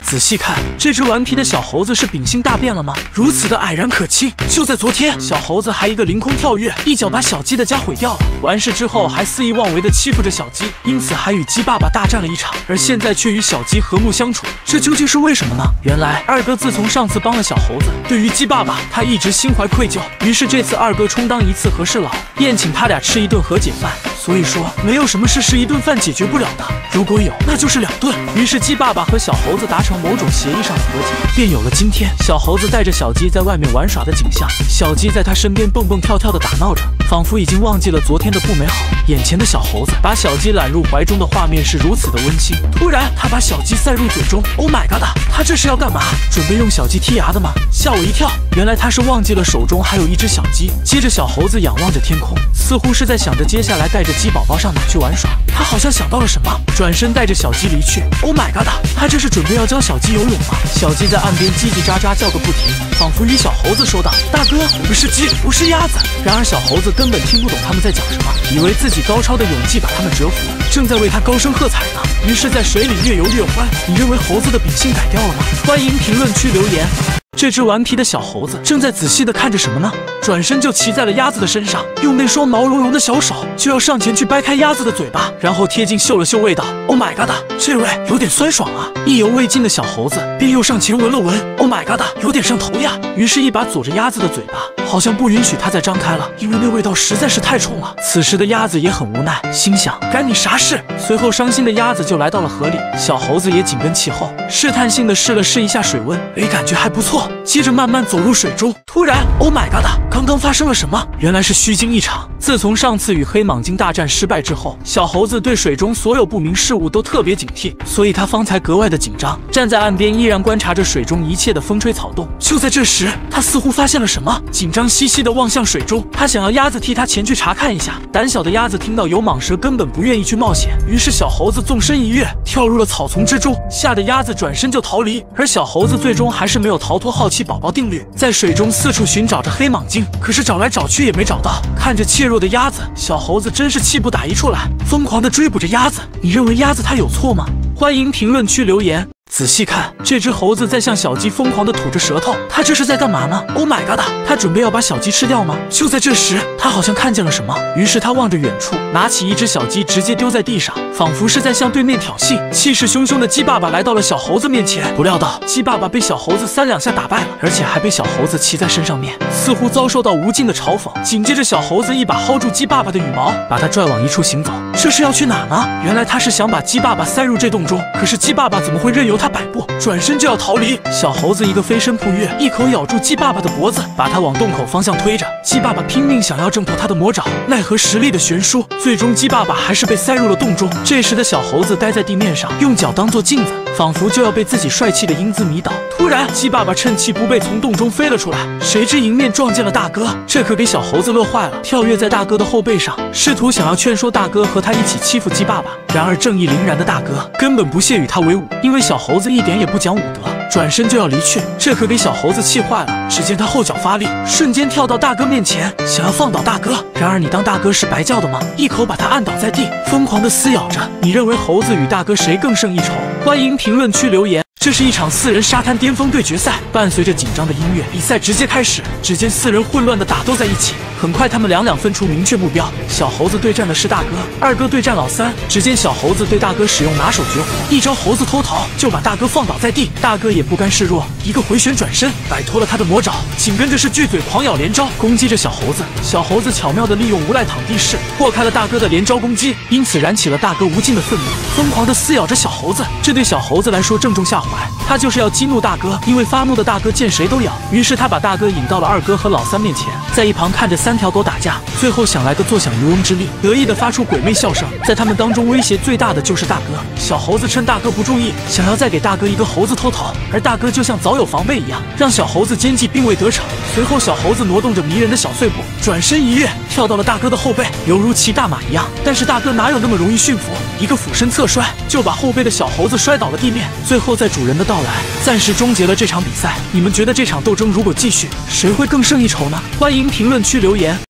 仔细看，这只顽皮的小猴子是秉性大变了吗？如此的蔼然可亲。就在昨天，小猴子还一个凌空跳跃，一脚把小鸡的家毁掉了。完事之后还肆意妄为的欺负着小鸡，因此还与鸡爸爸大战了一场。而现在却与小鸡和睦相处，这究竟是为什么呢？原来二哥自从上次帮了小猴子，对于鸡爸爸他一直心怀愧疚，于是这次二哥充当一次和事佬，宴请他俩吃一顿和解饭。所以说，没有什么事是一顿饭解决不了的，如果有，那就是2顿。于是鸡爸爸和小猴子达成某种协议上的和解，便有了今天小猴子带着小鸡在外面玩耍的景象。小鸡在他身边蹦蹦跳跳的打闹着，仿佛已经忘记了昨天的不美好。眼前的小猴子把小鸡揽入怀中的画面是如此的温馨。突然，他把小鸡塞入嘴中。Oh my god！ 他这是要干嘛？准备用小鸡剔牙的吗？吓我一跳！原来他是忘记了手中还有一只小鸡。接着，小猴子仰望着天空，似乎是在想着接下来带着鸡宝宝上哪去玩耍。他好像想到了什么，转身带着小鸡离去。Oh my god！ 他这是准备要教小鸡游泳吗？小鸡在岸边叽叽喳喳叫个不停，仿佛与小猴子说道：“大哥，我们是鸡，不是鸭子。”然而小猴子根本听不懂他们在讲什么，以为自己高超的泳技把他们折服，正在为他高声喝彩呢。于是，在水里越游越欢。你认为猴子的秉性改掉了吗？欢迎评论区留言。这只顽皮的小猴子正在仔细地看着什么呢？转身就骑在了鸭子的身上，用那双毛茸茸的小手就要上前去掰开鸭子的嘴巴，然后贴近嗅了嗅味道。Oh my god， 这味有点酸爽啊！意犹未尽的小猴子便又上前闻了闻。Oh my god， 有点上头呀！于是，一把阻着鸭子的嘴巴，好像不允许它再张开了，因为那味道实在是太冲了。此时的鸭子也很无奈，心想干你啥事？随后，伤心的鸭子就来到了河里，小猴子也紧跟其后，试探性的试了试一下水温，感觉还不错。接着慢慢走入水中，突然 ，Oh my god！ 刚刚发生了什么？原来是虚惊一场。自从上次与黑蟒精大战失败之后，小猴子对水中所有不明事物都特别警惕，所以他方才格外的紧张，站在岸边依然观察着水中一切的风吹草动。就在这时，他似乎发现了什么，紧张兮兮的望向水中，他想要鸭子替他前去查看一下。胆小的鸭子听到有蟒蛇，根本不愿意去冒险，于是小猴子纵身一跃，跳入了草丛之中，吓得鸭子转身就逃离。而小猴子最终还是没有逃脱好奇宝宝定律，在水中四处寻找着黑蟒精，可是找来找去也没找到。看着怯弱的鸭子，小猴子真是气不打一处来，疯狂地追捕着鸭子。你认为鸭子它有错吗？欢迎评论区留言。仔细看，这只猴子在向小鸡疯狂地吐着舌头，它这是在干嘛呢 ？Oh my god！ 它准备要把小鸡吃掉吗？就在这时，它好像看见了什么，于是它望着远处，拿起一只小鸡直接丢在地上，仿佛是在向对面挑衅。气势汹汹的鸡爸爸来到了小猴子面前，不料到鸡爸爸被小猴子3、2下打败了，而且还被小猴子骑在身上面，似乎遭受到无尽的嘲讽。紧接着，小猴子一把薅住鸡爸爸的羽毛，把他拽往一处行走。这是要去哪呢？原来他是想把鸡爸爸塞入这洞中，可是鸡爸爸怎么会任由他摆布，转身就要逃离。小猴子一个飞身扑跃，一口咬住鸡爸爸的脖子，把他往洞口方向推着。鸡爸爸拼命想要挣脱他的魔爪，奈何实力的悬殊，最终鸡爸爸还是被塞入了洞中。这时的小猴子待在地面上，用脚当作镜子，仿佛就要被自己帅气的英姿迷倒。突然，鸡爸爸趁其不备从洞中飞了出来，谁知迎面撞见了大哥，这可给小猴子乐坏了，跳跃在大哥的后背上，试图想要劝说大哥和他一起欺负鸡爸爸。然而正义凛然的大哥根本不屑与他为伍，因为小猴子一点也不讲武德，转身就要离去，这可给小猴子气坏了。只见他后脚发力，瞬间跳到大哥面前，想要放倒大哥。然而你当大哥是白叫的吗？一口把他按倒在地，疯狂地撕咬着。你认为猴子与大哥谁更胜一筹？欢迎评论区留言。这是一场4人沙滩巅峰对决赛，伴随着紧张的音乐，比赛直接开始。只见4人混乱的打斗在一起，很快他们两分出明确目标。小猴子对战的是大哥，二哥对战老三。只见小猴子对大哥使用拿手绝活，一招猴子偷桃就把大哥放倒在地。大哥也不甘示弱，一个回旋转身摆脱了他的魔爪，紧跟着是巨嘴狂咬连招，攻击着小猴子。小猴子巧妙地利用无赖躺地式破开了大哥的连招攻击，因此燃起了大哥无尽的愤怒，疯狂地撕咬着小猴子。这对小猴子来说正中下怀，他就是要激怒大哥，因为发怒的大哥见谁都咬。于是他把大哥引到了二哥和老三面前，在一旁看着3条狗打架，最后想来个坐享渔翁之利，得意地发出鬼魅笑声。在他们当中威胁最大的就是大哥。小猴子趁大哥不注意，想要再给大哥一个猴子偷桃，而大哥就像早有防备一样，让小猴子奸计并未得逞。随后小猴子挪动着迷人的小碎步，转身一跃，跳到了大哥的后背，犹如骑大马一样。但是大哥哪有那么容易驯服，一个俯身侧摔就把后背的小猴子摔倒了地面。最后在主人的到来，暂时终结了这场比赛。你们觉得这场斗争如果继续，谁会更胜一筹呢？欢迎评论区留言。